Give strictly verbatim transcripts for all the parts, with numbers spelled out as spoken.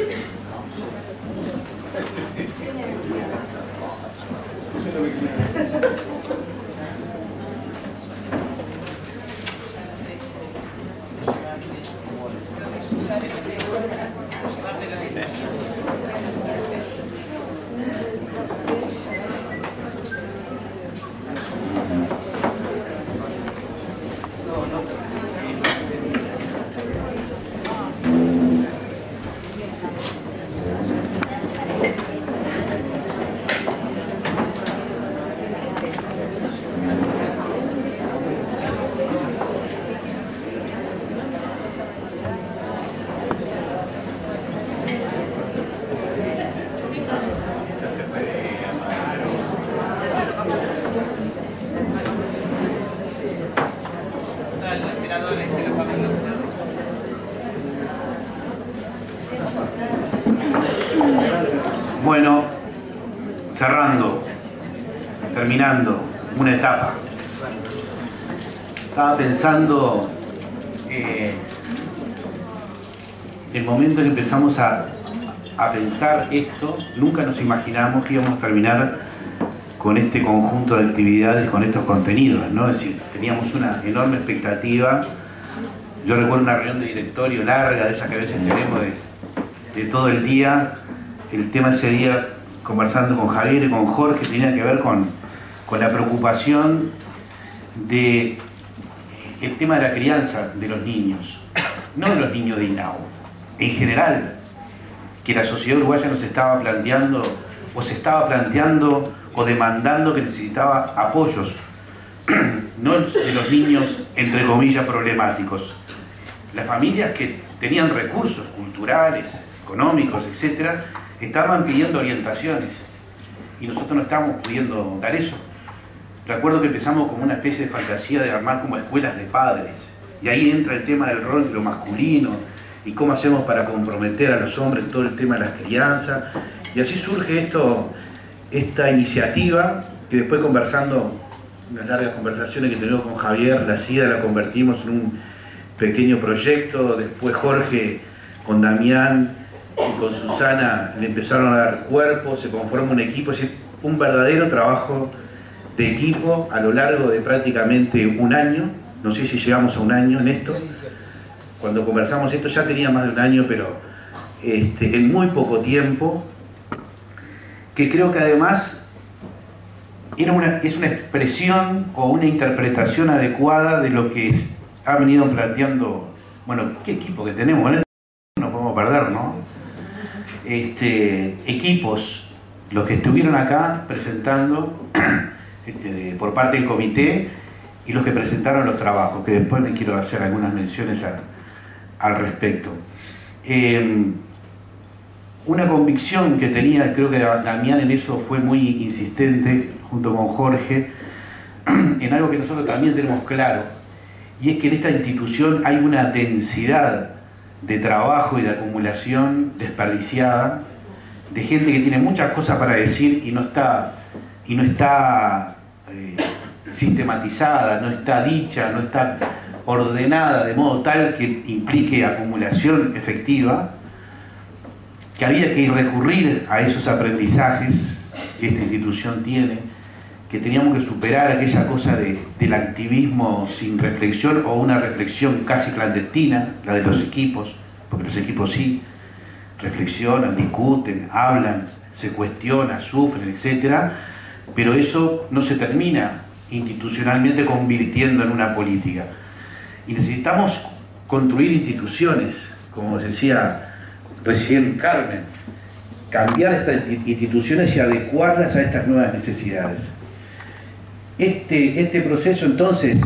Bueno, cerrando, terminando una etapa. Estaba pensando eh, el momento en que empezamos a, a pensar esto, nunca nos imaginamos que íbamos a terminar con este conjunto de actividades, con estos contenidos, ¿no? Es decir, teníamos una enorme expectativa. Yo recuerdo una reunión de directorio larga, de esa que a veces tenemos de, de todo el día. El tema ese día, conversando con Javier y con Jorge, tenía que ver con, con la preocupación de el tema de la crianza de los niños, no de los niños de INAU, en general, que la sociedad uruguaya nos estaba planteando, o se estaba planteando, o demandando que necesitaba apoyos, no de los niños, entre comillas, problemáticos. Las familias que tenían recursos culturales, económicos, etcétera, estaban pidiendo orientaciones y nosotros no estábamos pudiendo dar eso. Recuerdo que empezamos como una especie de fantasía de armar como escuelas de padres, y ahí entra el tema del rol de lo masculino y cómo hacemos para comprometer a los hombres en todo el tema de la crianza, y así surge esto, esta iniciativa que después, conversando, unas largas conversaciones que tenemos con Javier, la SIDA la convertimos en un pequeño proyecto. Después Jorge con Damián y con Susana le empezaron a dar cuerpo, se conforma un equipo, es decir, un verdadero trabajo de equipo a lo largo de prácticamente un año. No sé si llegamos a un año en esto. Cuando conversamos esto ya tenía más de un año, pero este, en muy poco tiempo, que creo que además era una, es una expresión o una interpretación adecuada de lo que es, ha venido planteando, bueno, qué equipo que tenemos, ¿eh? No podemos perder, ¿no? Este, equipos, los que estuvieron acá presentando este, por parte del comité, y los que presentaron los trabajos, que después me quiero hacer algunas menciones a, al respecto. Eh, una convicción que tenía, creo que Damián en eso fue muy insistente, junto con Jorge, en algo que nosotros también tenemos claro, y es que en esta institución hay una densidad de trabajo y de acumulación desperdiciada, de gente que tiene muchas cosas para decir y no está, y no está eh, sistematizada, no está dicha, no está ordenada de modo tal que implique acumulación efectiva, que había que recurrir a esos aprendizajes que esta institución tiene, que teníamos que superar aquella cosa de, del activismo sin reflexión, o una reflexión casi clandestina, la de los equipos, porque los equipos sí reflexionan, discuten, hablan, se cuestionan, sufren, etcétera, pero eso no se termina institucionalmente convirtiendo en una política. Y necesitamos construir instituciones, como decía recién Carmen, cambiar estas instituciones y adecuarlas a estas nuevas necesidades. Este, este proceso, entonces,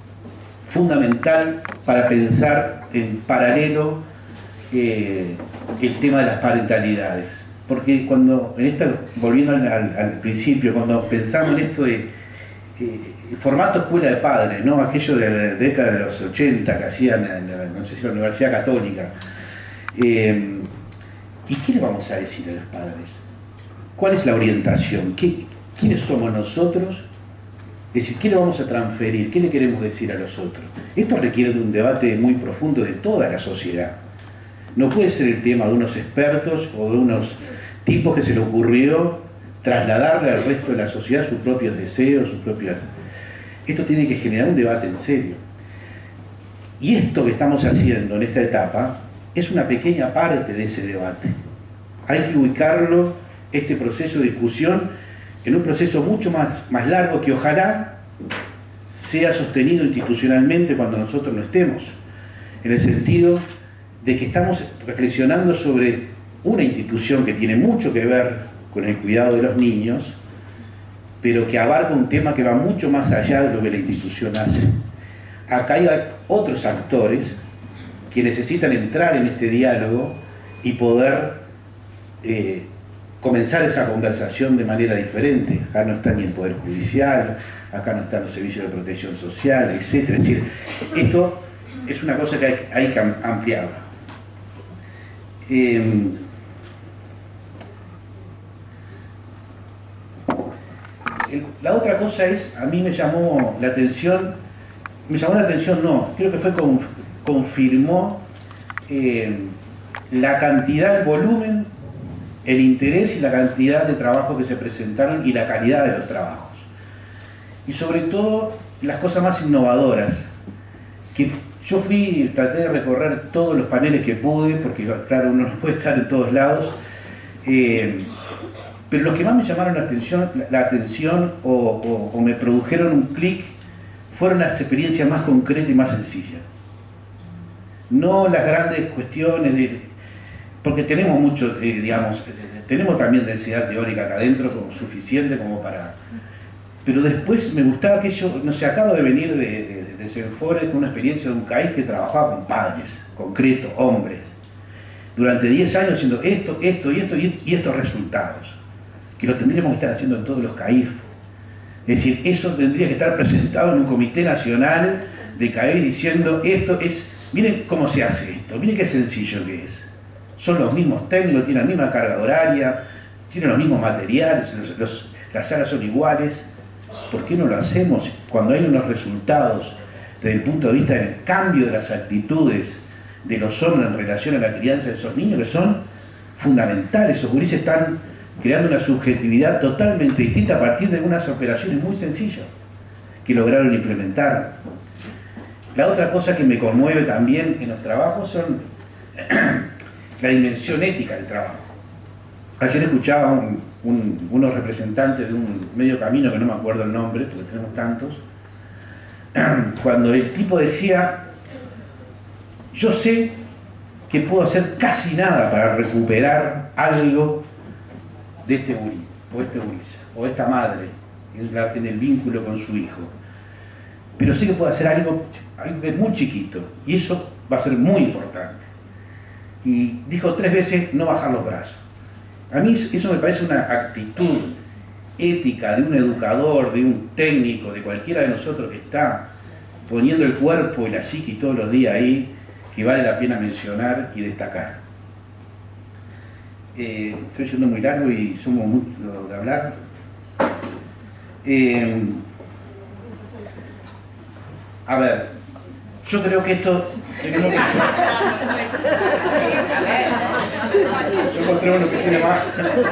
fundamental para pensar en paralelo eh, el tema de las parentalidades. Porque cuando, en esta, volviendo al, al, al principio, cuando pensamos en esto de eh, formato escuela de padres, ¿no? Aquello de la década de los ochenta que hacían en la, no sé si la Universidad Católica, eh, ¿y qué le vamos a decir a los padres? ¿Cuál es la orientación? ¿Qué, ¿Quiénes somos nosotros? Es decir, ¿qué le vamos a transferir? ¿Qué le queremos decir a los otros? Esto requiere de un debate muy profundo de toda la sociedad. no puede ser el tema de unos expertos o de unos tipos que se le ocurrió trasladarle al resto de la sociedad sus propios deseos, sus propias... Esto tiene que generar un debate en serio. Y esto que estamos haciendo en esta etapa es una pequeña parte de ese debate. Hay que ubicarlo, este proceso de discusión, en un proceso mucho más, más largo que ojalá sea sostenido institucionalmente cuando nosotros no estemos, en el sentido de que estamos reflexionando sobre una institución que tiene mucho que ver con el cuidado de los niños, pero que abarca un tema que va mucho más allá de lo que la institución hace. Acá hay otros actores que necesitan entrar en este diálogo y poder eh, comenzar esa conversación de manera diferente. Acá no está ni el Poder Judicial, acá no están los servicios de protección social, etcétera. Es decir, esto es una cosa que hay, hay que ampliar. Eh, el, la otra cosa es, a mí me llamó la atención, me llamó la atención no, creo que fue con, confirmó eh, la cantidad, el volumen, el interés y la cantidad de trabajos que se presentaron y la calidad de los trabajos. Y sobre todo, las cosas más innovadoras, que yo fui, traté de recorrer todos los paneles que pude, porque claro, uno no puede estar en todos lados, eh, pero los que más me llamaron la atención, la atención o, o, o me produjeron un clic, fueron las experiencias más concretas y más sencillas. No las grandes cuestiones, de, porque tenemos mucho, eh, digamos, tenemos también densidad teórica acá adentro, como suficiente como para... Pero después me gustaba que yo, no sé, acabo de venir de, de, de Senfore con una experiencia de un CAIF que trabajaba con padres, concretos, hombres, durante diez años haciendo esto, esto y esto y, y estos resultados, que lo tendríamos que estar haciendo en todos los CAIF. Es decir, eso tendría que estar presentado en un comité nacional de CAIF diciendo esto es, miren cómo se hace esto, miren qué sencillo que es. Son los mismos técnicos, tienen la misma carga horaria, tienen los mismos materiales, los, los, las salas son iguales. ¿Por qué no lo hacemos cuando hay unos resultados desde el punto de vista del cambio de las actitudes de los hombres en relación a la crianza de esos niños que son fundamentales? Esos gurises están creando una subjetividad totalmente distinta a partir de unas operaciones muy sencillas que lograron implementar. La otra cosa que me conmueve también en los trabajos son la dimensión ética del trabajo. Ayer escuchaba un, un, unos representantes de un medio camino, que no me acuerdo el nombre, porque tenemos tantos, cuando el tipo decía, yo sé que puedo hacer casi nada para recuperar algo de este gurí, o este gurisa, o esta madre, en, la, en el vínculo con su hijo. Pero sé que puedo hacer algo, algo que es muy chiquito, y eso va a ser muy importante. Y dijo tres veces, no bajar los brazos. A mí eso me parece una actitud ética de un educador, de un técnico, de cualquiera de nosotros que está poniendo el cuerpo y la psique todos los días ahí, que vale la pena mencionar y destacar. Eh, estoy yendo muy largo y somos mucho de hablar. Eh, a ver, yo creo que esto tenemos que... Yo encontré uno que tiene más...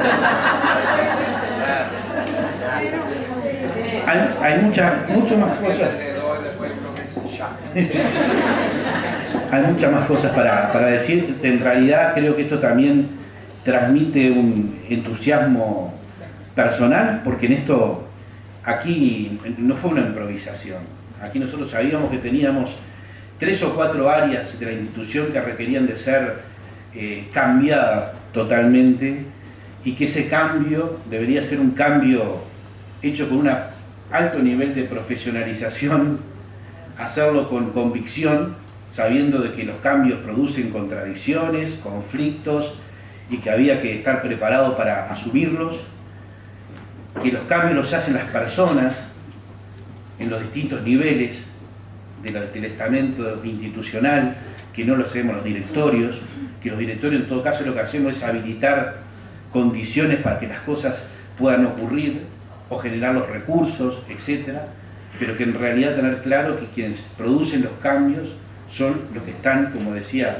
Hay, hay muchas mucho más cosas. Hay muchas más cosas para, para decir. En realidad creo que esto también transmite un entusiasmo personal, porque en esto, aquí no fue una improvisación. Aquí nosotros sabíamos que teníamos tres o cuatro áreas de la institución que requerían de ser eh, cambiadas totalmente, y que ese cambio debería ser un cambio hecho con un alto nivel de profesionalización, hacerlo con convicción, sabiendo de que los cambios producen contradicciones, conflictos, y que había que estar preparado para asumirlos, que los cambios los hacen las personas en los distintos niveles del estamento institucional, que no lo hacemos los directorios, que los directorios en todo caso lo que hacemos es habilitar condiciones para que las cosas puedan ocurrir o generar los recursos, etcétera, pero que en realidad tener claro que quienes producen los cambios son los que están, como decía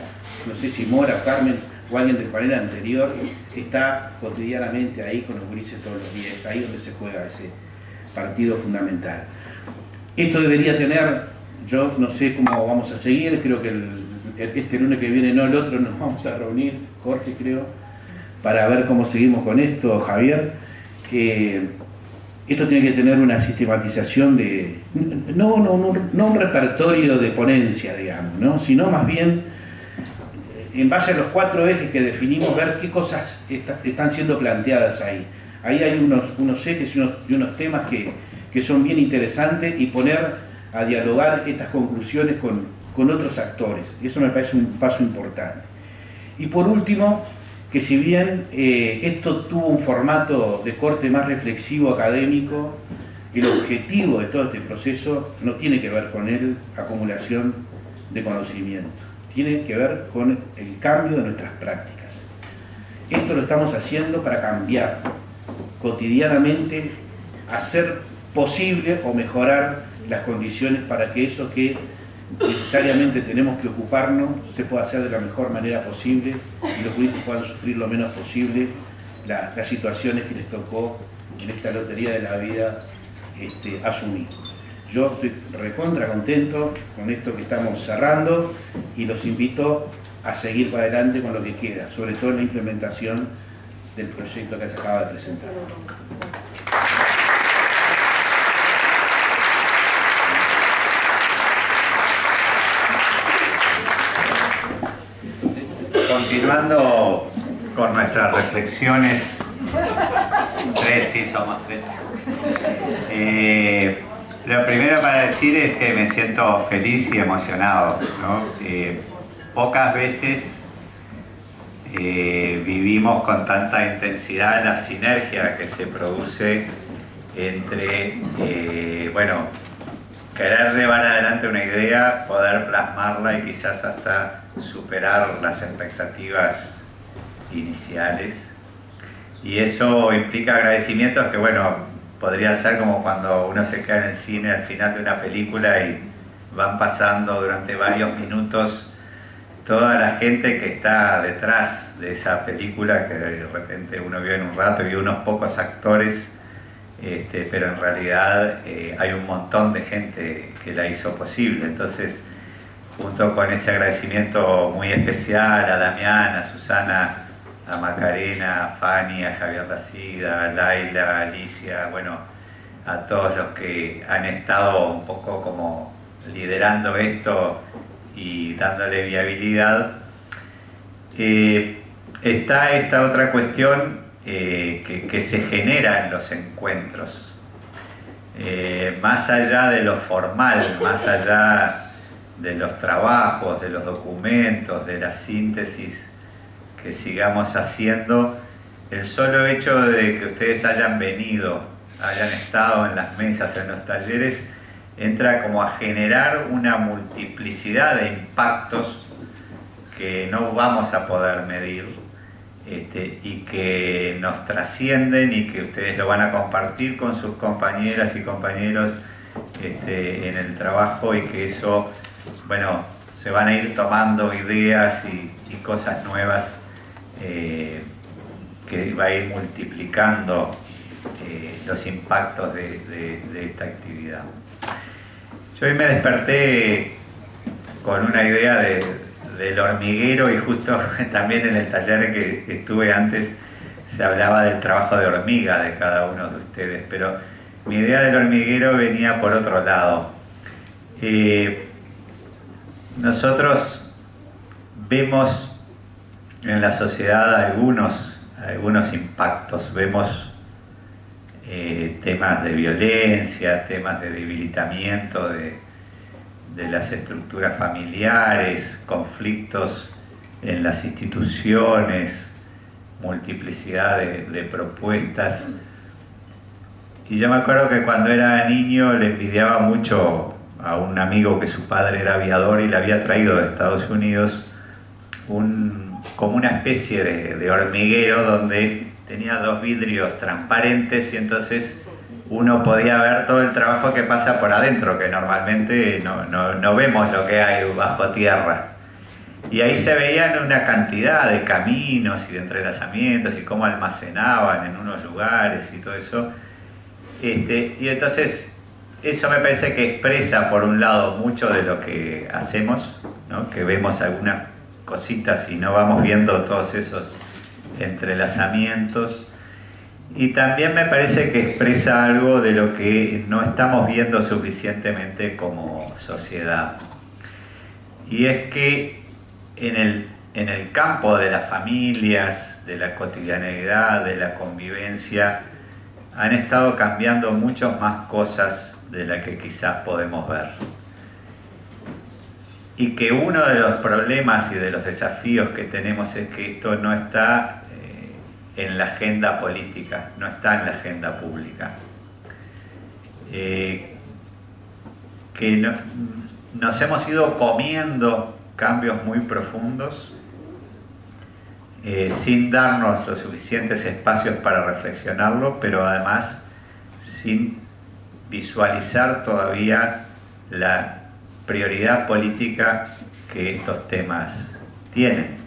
no sé si Mora, Carmen o alguien del panel anterior, está cotidianamente ahí con los gurises todos los días, ahí donde se juega ese partido fundamental. Esto debería tener, yo no sé cómo vamos a seguir, creo que el, este lunes que viene, no el otro, nos vamos a reunir, Jorge creo, para ver cómo seguimos con esto, Javier. Eh, esto tiene que tener una sistematización de, no, no, no, no un repertorio de ponencia, digamos, ¿no? Sino más bien, en base a los cuatro ejes que definimos, ver qué cosas está, están siendo planteadas ahí. Ahí hay unos, unos ejes y unos, y unos temas que, que son bien interesantes, y poner a dialogar estas conclusiones con, con otros actores. Eso me parece un paso importante. Y por último, que si bien eh, esto tuvo un formato de corte más reflexivo académico, el objetivo de todo este proceso no tiene que ver con el acumulación de conocimiento. Tiene que ver con el cambio de nuestras prácticas. Esto lo estamos haciendo para cambiar cotidianamente, hacer posible o mejorar las condiciones para que eso que necesariamente tenemos que ocuparnos se pueda hacer de la mejor manera posible y los jueces puedan sufrir lo menos posible la, las situaciones que les tocó en esta lotería de la vida este, asumir. Yo estoy recontra contento con esto que estamos cerrando y los invito a seguir para adelante con lo que queda, sobre todo en la implementación del proyecto que se acaba de presentar. Continuando con nuestras reflexiones, tres, sí, somos tres. Eh, Lo primero para decir es que me siento feliz y emocionado, ¿no? Eh, pocas veces eh, vivimos con tanta intensidad la sinergia que se produce entre, eh, bueno, querer llevar adelante una idea, poder plasmarla y quizás hasta superar las expectativas iniciales. Y eso implica agradecimientos que, bueno, podría ser como cuando uno se queda en el cine al final de una película y van pasando durante varios minutos toda la gente que está detrás de esa película, que de repente uno vio en un rato y unos pocos actores, este, pero en realidad eh, hay un montón de gente que la hizo posible. Entonces, junto con ese agradecimiento muy especial a Damián, a Susana, a Macarena, a Fanny, a Javier Racida, a Laila, a Alicia, bueno, a todos los que han estado un poco como liderando esto y dándole viabilidad. Eh, está esta otra cuestión eh, que, que se genera en los encuentros. Eh, más allá de lo formal, más allá de los trabajos, de los documentos, de la síntesis que sigamos haciendo, el solo hecho de que ustedes hayan venido, hayan estado en las mesas, en los talleres, entra como a generar una multiplicidad de impactos que no vamos a poder medir, este, y que nos trascienden y que ustedes lo van a compartir con sus compañeras y compañeros este, en el trabajo, y que eso, bueno, se van a ir tomando ideas y, y cosas nuevas Eh, que va a ir multiplicando eh, los impactos de, de, de esta actividad. Yo hoy me desperté con una idea de, del hormiguero, y justo también en el taller que, que estuve antes se hablaba del trabajo de hormiga de cada uno de ustedes, pero mi idea del hormiguero venía por otro lado. Eh, nosotros vemos en la sociedad algunos, algunos impactos, vemos eh, temas de violencia, temas de debilitamiento de, de las estructuras familiares, conflictos en las instituciones, multiplicidad de, de propuestas. Y yo me acuerdo que cuando era niño le envidiaba mucho a un amigo que su padre era aviador y le había traído de Estados Unidos un como una especie de, de hormiguero donde tenía dos vidrios transparentes, y entonces uno podía ver todo el trabajo que pasa por adentro, que normalmente no, no, no vemos lo que hay bajo tierra. y ahí se veían una cantidad de caminos y de entrelazamientos y cómo almacenaban en unos lugares y todo eso. Este, y entonces eso me parece que expresa por un lado mucho de lo que hacemos, ¿no? Que vemos algunas cositas y no vamos viendo todos esos entrelazamientos. Y también me parece que expresa algo de lo que no estamos viendo suficientemente como sociedad. Y es que en el, en el campo de las familias, de la cotidianeidad, de la convivencia, han estado cambiando muchas más cosas de las que quizás podemos ver. Y que uno de los problemas y de los desafíos que tenemos es que esto no está eh, en la agenda política, no está en la agenda pública. Eh, que no, nos hemos ido comiendo cambios muy profundos eh, sin darnos los suficientes espacios para reflexionarlo, pero además sin visualizar todavía la prioridad política que estos temas tienen.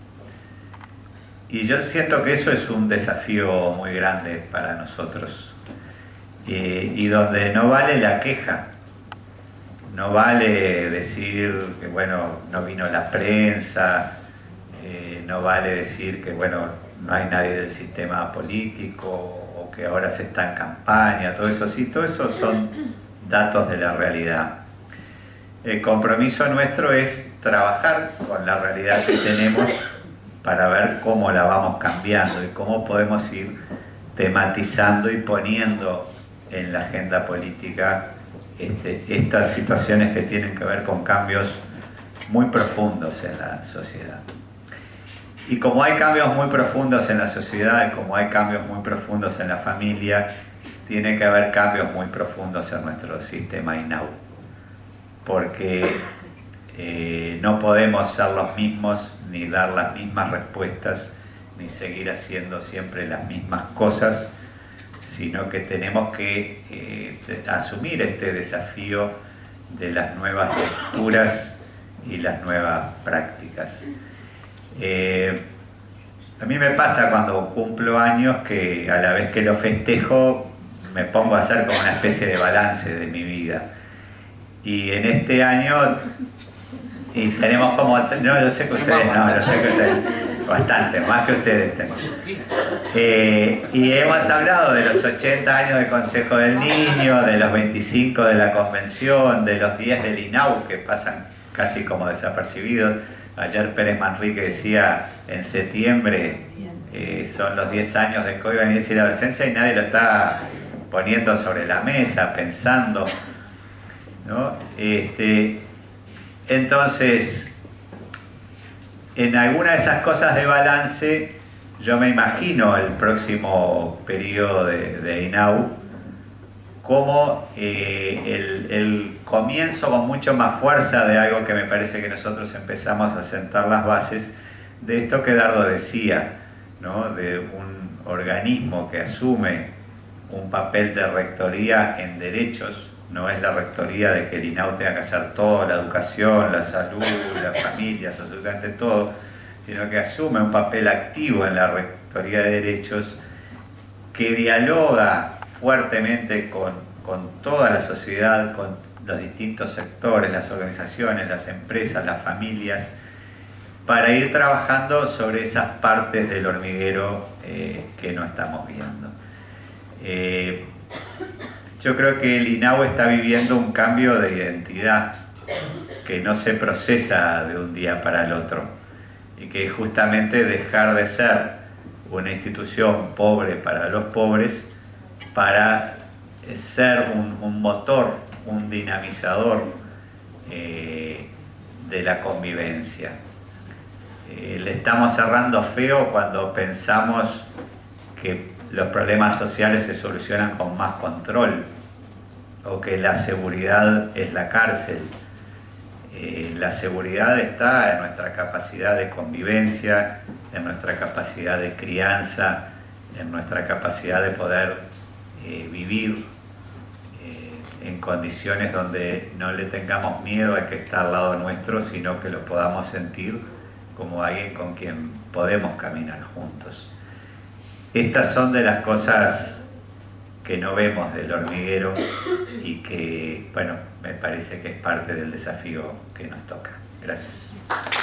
Y yo siento que eso es un desafío muy grande para nosotros, eh, y donde no vale la queja, no vale decir que bueno, no vino la prensa, eh, no vale decir que bueno, no hay nadie del sistema político o que ahora se está en campaña, todo eso sí, todo eso son datos de la realidad. El compromiso nuestro es trabajar con la realidad que tenemos para ver cómo la vamos cambiando y cómo podemos ir tematizando y poniendo en la agenda política este, estas situaciones que tienen que ver con cambios muy profundos en la sociedad. Y como hay cambios muy profundos en la sociedad y como hay cambios muy profundos en la familia, tiene que haber cambios muy profundos en nuestro sistema INAU. Porque eh, no podemos ser los mismos, ni dar las mismas respuestas, ni seguir haciendo siempre las mismas cosas, sino que tenemos que eh, asumir este desafío de las nuevas lecturas y las nuevas prácticas. Eh, a mí me pasa cuando cumplo años que a la vez que lo festejo me pongo a hacer como una especie de balance de mi vida. Y en este año y tenemos como, no, yo sé que ustedes no, yo sé que ustedes, bastante, más que ustedes tengo. Eh, y hemos hablado de los ochenta años del Consejo del Niño, de los veinticinco de la Convención, de los diez del INAU que pasan casi como desapercibidos. Ayer Pérez Manrique decía, en septiembre eh, son los diez años de COIBA, Niñez y la Adolescencia, y nadie lo está poniendo sobre la mesa, pensando, ¿no? Este, entonces, en alguna de esas cosas de balance, yo me imagino el próximo periodo de, de INAU como eh, el, el comienzo con mucho más fuerza de algo que me parece que nosotros empezamos a sentar las bases de esto que Dardo decía, ¿no? De un organismo que asume un papel de rectoría en derechos. No es la rectoría de que el INAU tenga que hacer todo, la educación, la salud, las familias, absolutamente todo, sino que asume un papel activo en la rectoría de derechos, que dialoga fuertemente con, con toda la sociedad, con los distintos sectores, las organizaciones, las empresas, las familias, para ir trabajando sobre esas partes del hormiguero eh, que no estamos viendo. Eh, Yo creo que el INAU está viviendo un cambio de identidad que no se procesa de un día para el otro y que es justamente dejar de ser una institución pobre para los pobres para ser un, un motor, un dinamizador eh, de la convivencia. Eh, le estamos cerrando feo cuando pensamos que los problemas sociales se solucionan con más control o que la seguridad es la cárcel. Eh, la seguridad está en nuestra capacidad de convivencia, en nuestra capacidad de crianza, en nuestra capacidad de poder eh, vivir eh, en condiciones donde no le tengamos miedo al que está al lado nuestro, sino que lo podamos sentir como alguien con quien podemos caminar juntos. Estas son de las cosas que no vemos del hormiguero y que, bueno, me parece que es parte del desafío que nos toca. Gracias.